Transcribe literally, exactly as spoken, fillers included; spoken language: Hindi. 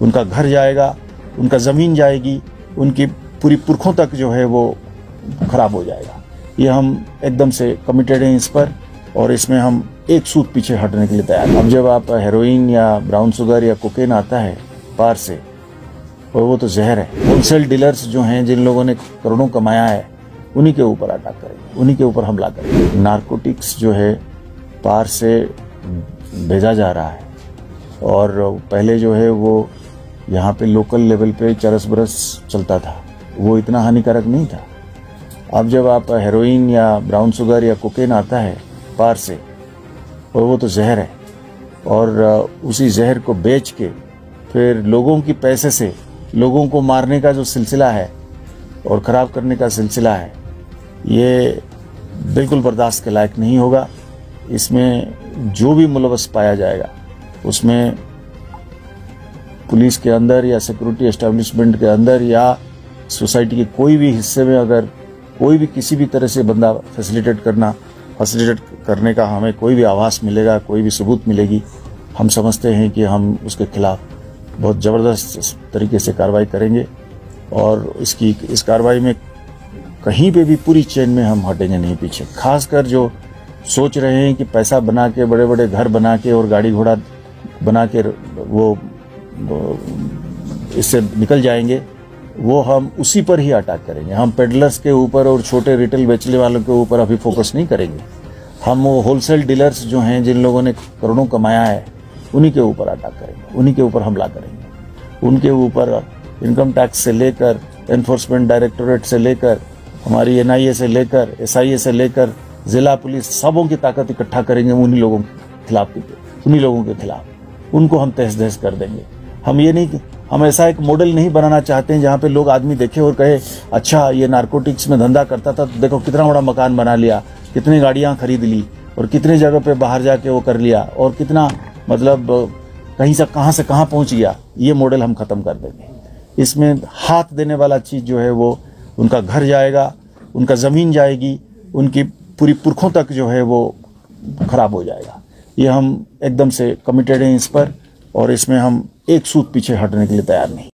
उनका घर जाएगा, उनका ज़मीन जाएगी, उनकी पूरी पुरखों तक जो है वो खराब हो जाएगा। ये हम एकदम से कमिटेड हैं इस पर, और इसमें हम एक सूत पीछे हटने के लिए तैयार हैं। अब जब आप हेरोइन या ब्राउन शुगर या कोकेन आता है पार से, और वो तो जहर है। होलसेल डीलर्स जो हैं, जिन लोगों ने करोड़ों कमाया है, उन्हीं के ऊपर अटैक करेंगे, उन्हीं के ऊपर हमला करेंगे। नारकोटिक्स जो है पार से भेजा जा रहा है, और पहले जो है वो यहाँ पे लोकल लेवल पे चरस बरस चलता था, वो इतना हानिकारक नहीं था। अब जब आप हेरोइन या ब्राउन शुगर या कोकेन आता है पार से, और वो तो जहर है, और उसी जहर को बेच के फिर लोगों की पैसे से लोगों को मारने का जो सिलसिला है और ख़राब करने का सिलसिला है, ये बिल्कुल बर्दाश्त के लायक नहीं होगा। इसमें जो भी मुलव्वस पाया जाएगा, उसमें पुलिस के अंदर या सिक्योरिटी एस्टेब्लिशमेंट के अंदर या सोसाइटी के कोई भी हिस्से में अगर कोई भी किसी भी तरह से बंदा फैसिलिटेट करना फैसिलिटेट करने का हमें कोई भी आभास मिलेगा, कोई भी सबूत मिलेगी, हम समझते हैं कि हम उसके खिलाफ बहुत ज़बरदस्त तरीके से कार्रवाई करेंगे। और इसकी इस कार्रवाई में कहीं पे भी पूरी चेन में हम हटेंगे नहीं पीछे। खासकर जो सोच रहे हैं कि पैसा बना के, बड़े बड़े घर बना के और गाड़ी घोड़ा बना के वो, वो इससे निकल जाएंगे, वो हम उसी पर ही अटैक करेंगे। हम पेडलर्स के ऊपर और छोटे रिटेल बेचने वालों के ऊपर अभी फोकस नहीं करेंगे। हम वो होलसेल डीलर्स जो हैं, जिन लोगों ने करोड़ों कमाया है, उन्हीं के ऊपर अटैक करेंगे, उन्हीं के ऊपर हमला करेंगे। उनके ऊपर इनकम टैक्स से लेकर, एनफोर्समेंट डायरेक्टोरेट से लेकर, हमारी एन आई ए से लेकर, एस आई ए से लेकर, जिला पुलिस, सबों की ताकत इकट्ठा करेंगे उन्हीं लोगों के खिलाफ उन्हीं लोगों के खिलाफ उनको हम तहस नहस कर देंगे। हम ये नहीं हम ऐसा एक मॉडल नहीं बनाना चाहते हैं जहाँ पे लोग आदमी देखे और कहे, अच्छा ये नारकोटिक्स में धंधा करता था, तो देखो कितना बड़ा मकान बना लिया, कितनी गाड़ियाँ खरीद ली, और कितने जगह पे बाहर जाके वो कर लिया, और कितना मतलब कहीं से कहाँ से कहाँ पहुँच गया। ये मॉडल हम ख़त्म कर देंगे। इसमें हाथ देने वाला चीज़ जो है वो उनका घर जाएगा, उनका ज़मीन जाएगी, उनकी पूरी पुरखों तक जो है वो खराब हो जाएगा। ये हम एकदम से कमिटेड हैं इस पर, और इसमें हम एक सूत पीछे हटने के लिए तैयार नहीं।